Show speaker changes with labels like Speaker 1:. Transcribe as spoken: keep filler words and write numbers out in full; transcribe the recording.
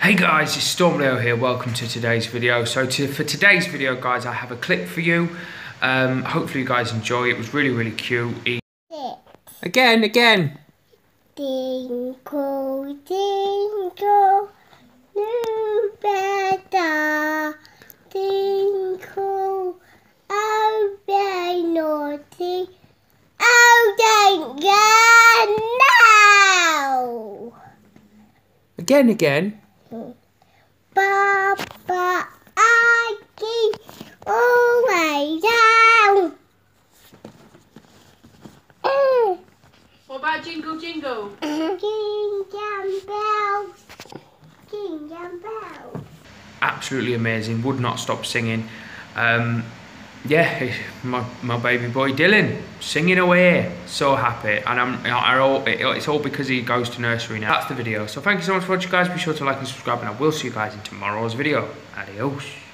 Speaker 1: Hey guys, it's Storm Leo here. Welcome to today's video. So to, for today's video, guys, I have a clip for you. Um, hopefully you guys enjoy it. It was really, really cute. Six. Again, again.
Speaker 2: Tinkle, tinkle, new better. Tinkle, oh, very naughty. Oh, thank God, now.
Speaker 1: Again, again.
Speaker 2: Papa, I keep always down.
Speaker 3: What about Jingle Jingle?
Speaker 2: Jingle bells, jingle bells.
Speaker 1: Absolutely amazing. Would not stop singing. Um, yeah, my, my baby boy Dylan singing away, so happy, and I'm I, I, it's all because he goes to nursery now. That's the video. So thank you so much for watching, guys. Be sure to like and subscribe, and I will see you guys in tomorrow's video. Adios.